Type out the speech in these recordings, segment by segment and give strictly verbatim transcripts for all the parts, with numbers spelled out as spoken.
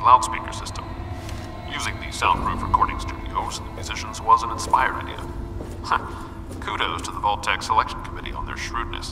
loudspeaker system. Using the soundproof recording studios and the musicians was an inspired idea. Kudos to the Vault-Tec selection committee on their shrewdness.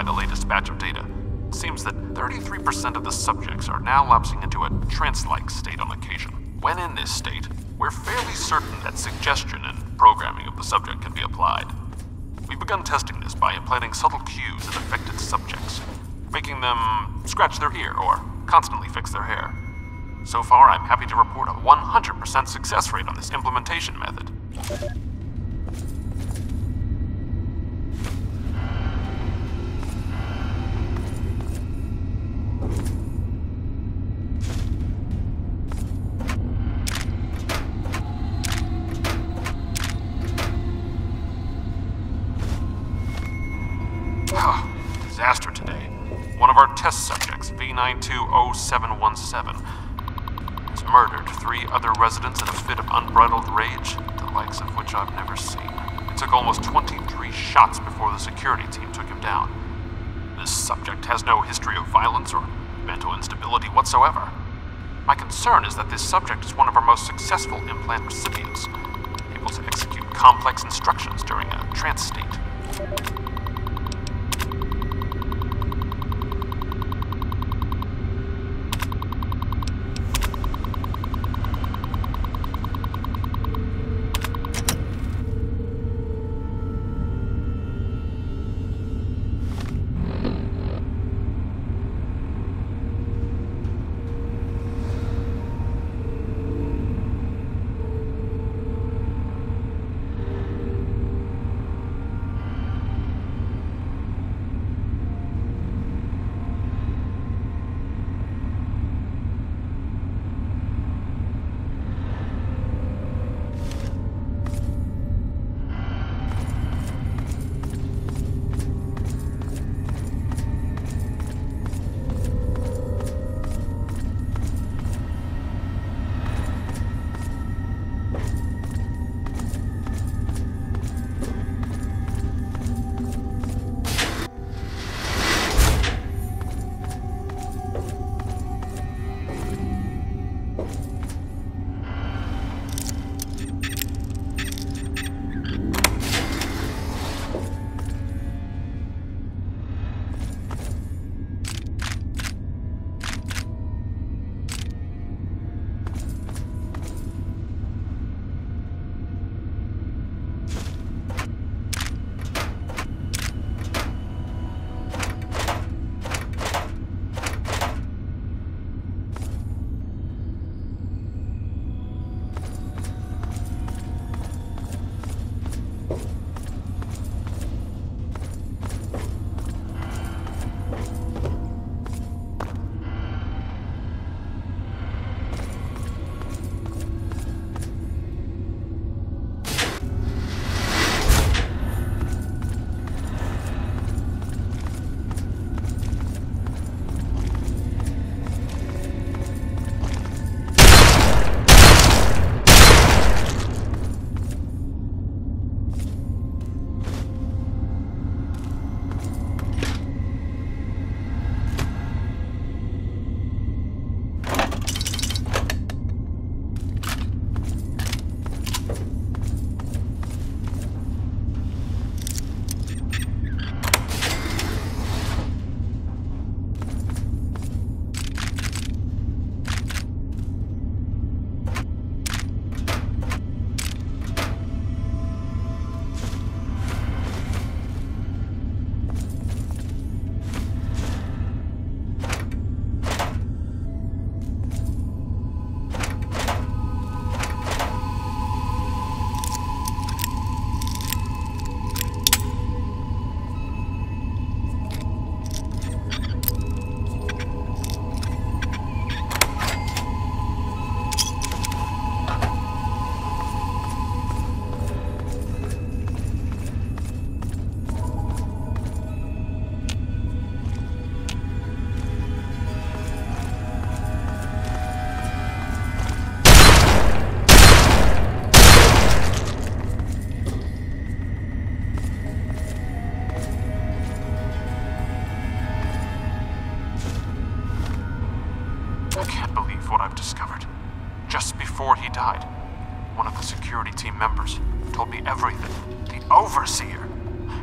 the latest batch of data. It seems that thirty-three percent of the subjects are now lapsing into a trance-like state on occasion. When in this state, we're fairly certain that suggestion and programming of the subject can be applied. We've begun testing this by implanting subtle cues in affected subjects, making them scratch their ear or constantly fix their hair. So far, I'm happy to report a one hundred percent success rate on this implementation method. Disaster today. One of our test subjects, V nine two zero seven one seven, has murdered three other residents in a fit of unbridled rage, the likes of which I've never seen. It took almost twenty-three shots before the security team took him down. This subject has no history of violence or mental instability whatsoever. My concern is that this subject is one of our most successful implant recipients, able to execute complex instructions during a trance state. Before he died, one of the security team members told me everything. The Overseer!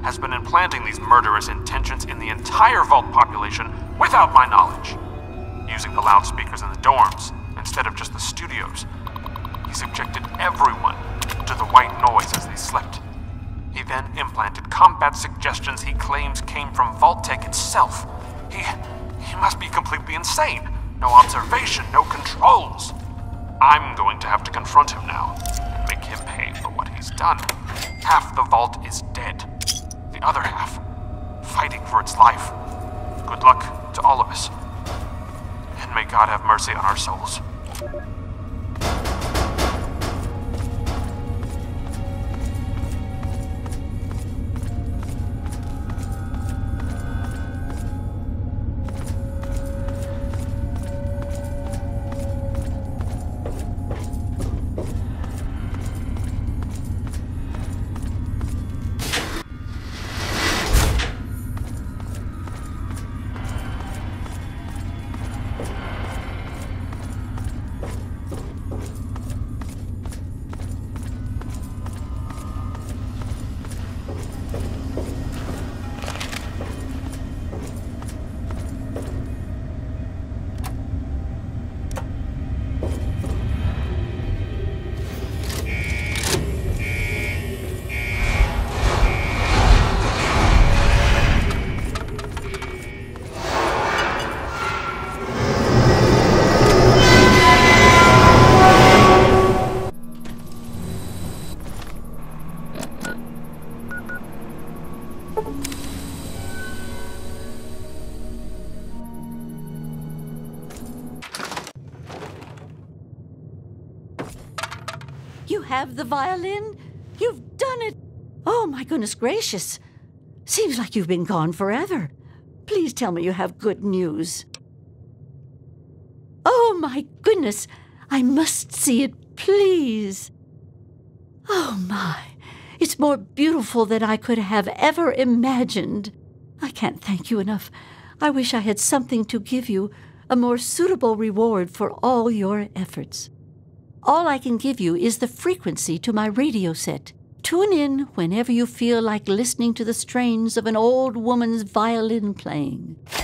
has been implanting these murderous intentions in the entire Vault population without my knowledge. Using the loudspeakers in the dorms instead of just the studios, he subjected everyone to the white noise as they slept. He then implanted combat suggestions he claims came from Vault-Tec itself. He... he must be completely insane. No observation, no controls. I'm going to have to confront him now and make him pay for what he's done. Half the Vault is dead. The other half, fighting for its life. Good luck to all of us. And may God have mercy on our souls. You have the violin? You've done it! Oh, my goodness gracious. Seems like you've been gone forever. Please tell me you have good news. Oh, my goodness. I must see it, please. Oh, my. It's more beautiful than I could have ever imagined. I can't thank you enough. I wish I had something to give you, a more suitable reward for all your efforts. All I can give you is the frequency to my radio set. Tune in whenever you feel like listening to the strains of an old woman's violin playing.